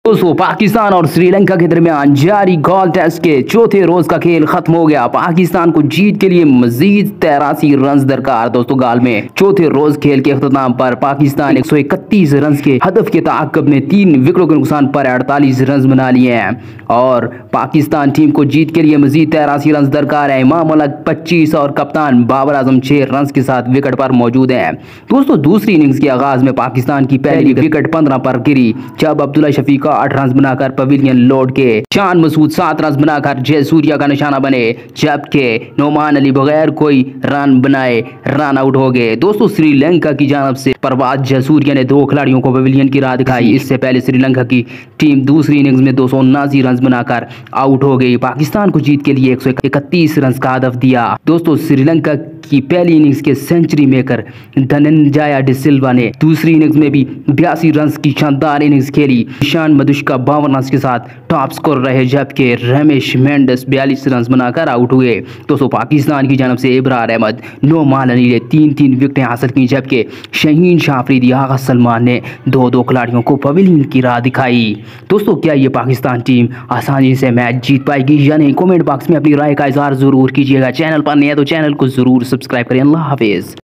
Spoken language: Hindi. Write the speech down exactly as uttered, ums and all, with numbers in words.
दोस्तों पाकिस्तान और श्रीलंका के दरमियान जारी गॉल टेस्ट के चौथे रोज का खेल खत्म हो गया। पाकिस्तान को जीत के लिए मजीद तिरासी रन दरकार। दोस्तों गाल में चौथे रोज खेल के अख्ताम पर पाकिस्तान एक सौ इकतीस रन के हदफ के ताक़ब में तीन विकेटों के नुकसान पर अड़तालीस रन बना लिए हैं और पाकिस्तान टीम को जीत के लिए मजीद तिरासी रन दरकार है। इमाम मलिक पच्चीस और कप्तान बाबर आजम छह रन के साथ विकेट पर मौजूद है। दोस्तों दूसरी इनिंग्स के आगाज में पाकिस्तान की पहली विकेट पंद्रह पर गिरी जब अब्दुल्ला शफीक आठ रन बनाकर पवेलियन लौट के शान मसूद सात रन बनाकर जय सूर्या का निशाना बने, जबकि नोमान अली बगैर कोई रन बनाए रन आउट हो गए। दोस्तों श्रीलंका की जानब से परवाज जयसूर्या ने दो खिलाड़ियों को पवेलियन की राह दिखाई। इससे पहले श्रीलंका की टीम दूसरी इनिंग्स में दो सौ उन्नासी रन बनाकर आउट हो गई। पाकिस्तान को जीत के लिए एक सौ इकतीस रन का हदफ दिया। दोस्तों श्रीलंका की पहली इनिंग्स के सेंचुरी मेकर धनंजय डिसिल्वा ने दूसरी इनिंग्स में भी बयासी रन की शानदार इनिंग्स खेली। ईशान मधुष्का बावन रन के साथ टॉप स्कोर रहे, जबकि रमेश मेंडिस बयालीस रन बनाकर आउट हुए। दोस्तों पाकिस्तान की जानब से इब्रार अहमद, नोमान अली ने तीन तीन विकेटें हासिल की, जबकि शहीन शाह अफरीदी, आगा सलमान ने दो दो खिलाड़ियों को पवेलियन की राह दिखाई। दोस्तों क्या ये पाकिस्तान टीम आसानी से मैच जीत पाएगी या नहीं? कमेंट बॉक्स में अपनी राय का इजहार जरूर कीजिएगा। चैनल पर नए तो चैनल को जरूर सब्सक्राइब करें। अल्लाह हाफिज।